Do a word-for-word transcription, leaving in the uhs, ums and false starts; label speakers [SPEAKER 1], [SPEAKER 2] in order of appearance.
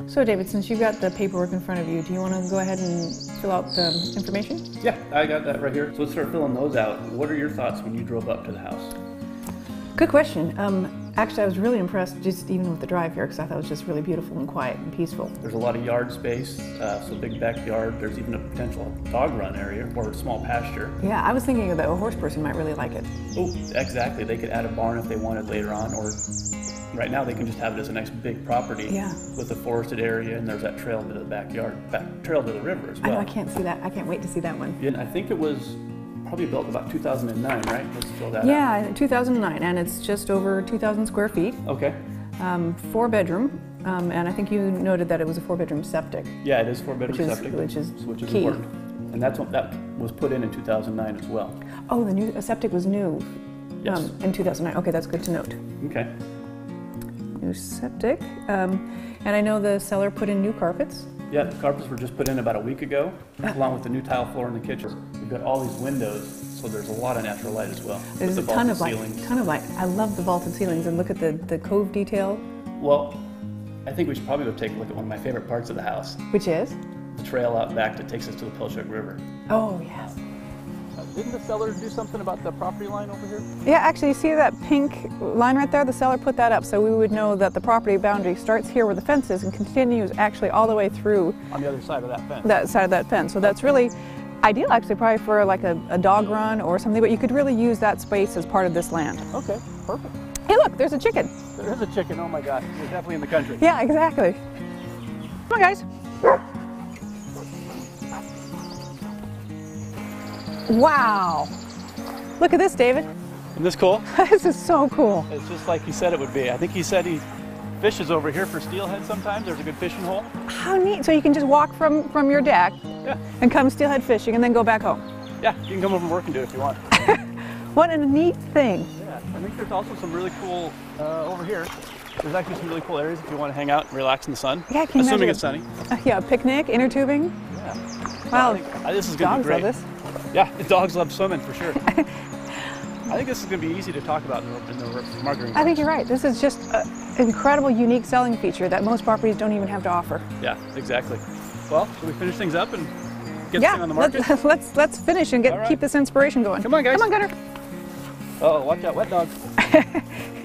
[SPEAKER 1] So David, since you've got the paperwork in front of you, do you want to go ahead and fill out the information?
[SPEAKER 2] Yeah, I got that right here. So let's start filling those out. What are your thoughts when you drove up to the house?
[SPEAKER 1] Good question. Um, actually, I was really impressed just even with the drive here because I thought it was just really beautiful and quiet and peaceful.
[SPEAKER 2] There's a lot of yard space, uh, so big backyard. There's even a potential dog run area or a small pasture.
[SPEAKER 1] Yeah, I was thinking that a horse person might really like it.
[SPEAKER 2] Oh, exactly. They could add a barn if they wanted later on, or right now they can just have it as a nice big property
[SPEAKER 1] yeah.
[SPEAKER 2] with a forested area, and there's that trail to the backyard, back trail to the river as well.
[SPEAKER 1] I know, I can't see that. I can't wait to see that one.
[SPEAKER 2] Yeah, and I think it was probably built about two thousand nine, right? Let's fill that
[SPEAKER 1] yeah,
[SPEAKER 2] out.
[SPEAKER 1] two thousand nine, and it's just over two thousand square feet.
[SPEAKER 2] Okay.
[SPEAKER 1] Um, four bedroom, um, and I think you noted that it was a four bedroom septic.
[SPEAKER 2] Yeah, it is four bedroom
[SPEAKER 1] which is,
[SPEAKER 2] septic,
[SPEAKER 1] which is
[SPEAKER 2] which is
[SPEAKER 1] key.
[SPEAKER 2] important. And that's what that was put in in two thousand nine as well.
[SPEAKER 1] Oh, the new uh, septic was new.
[SPEAKER 2] Yes.
[SPEAKER 1] Um, in two thousand nine. Okay, that's good to note.
[SPEAKER 2] Okay.
[SPEAKER 1] New septic, um, and I know the seller put in new carpets.
[SPEAKER 2] Yeah, the carpets were just put in about a week ago, along with the new tile floor in the kitchen. We've got all these windows, so there's a lot of natural light as well.
[SPEAKER 1] There's
[SPEAKER 2] the
[SPEAKER 1] a ton of
[SPEAKER 2] ceilings.
[SPEAKER 1] light, ton of light. I love the vaulted ceilings, and look at the, the cove detail.
[SPEAKER 2] Well, I think we should probably go take a look at one of my favorite parts of the house.
[SPEAKER 1] Which is?
[SPEAKER 2] The trail out back that takes us to the Pilchuck River.
[SPEAKER 1] Oh, yes.
[SPEAKER 2] Uh, didn't the seller do something about the property line over here?
[SPEAKER 1] Yeah, actually, you see that pink line right there? The seller put that up so we would know that the property boundary starts here where the fence is and continues actually all the way through.
[SPEAKER 2] On the other side of that fence.
[SPEAKER 1] That side of that fence. So that's really ideal, actually, probably for like a, a dog run or something, but you could really use that space as part of this land.
[SPEAKER 2] Okay, perfect.
[SPEAKER 1] Hey, look, there's a chicken.
[SPEAKER 2] There is a chicken, oh my God. We're definitely in the country.
[SPEAKER 1] Yeah, exactly. Come on, guys. Wow. Look at this, David.
[SPEAKER 2] Isn't this cool?
[SPEAKER 1] This is so cool.
[SPEAKER 2] It's just like he said it would be. I think he said he fishes over here for steelhead sometimes. There's a good fishing hole.
[SPEAKER 1] How neat. So you can just walk from, from your deck
[SPEAKER 2] yeah.
[SPEAKER 1] and come steelhead fishing and then go back home.
[SPEAKER 2] Yeah, you can come over from work and do it if you want.
[SPEAKER 1] What a neat thing.
[SPEAKER 2] Yeah, I think there's also some really cool, uh, over here, there's actually some really cool areas if you want to hang out and relax in the sun.
[SPEAKER 1] Yeah, can you
[SPEAKER 2] Assuming
[SPEAKER 1] imagine
[SPEAKER 2] it's sunny.
[SPEAKER 1] Uh, yeah, a picnic, inner tubing.
[SPEAKER 2] Yeah.
[SPEAKER 1] Wow.
[SPEAKER 2] I think, uh, this is going to be great.
[SPEAKER 1] Dogs love this.
[SPEAKER 2] Yeah, the dogs love swimming for sure. I think this is going to be easy to talk about in the, in the margarine.
[SPEAKER 1] I think you're right. This is just an incredible, unique selling feature that most properties don't even have to offer.
[SPEAKER 2] Yeah, exactly. Well, should we finish things up and get
[SPEAKER 1] yeah,
[SPEAKER 2] this thing on the market?
[SPEAKER 1] Let's, let's, let's finish and get
[SPEAKER 2] right.
[SPEAKER 1] keep this inspiration going.
[SPEAKER 2] Come on, guys.
[SPEAKER 1] Come on, Gunner.
[SPEAKER 2] Oh, watch out, wet dog.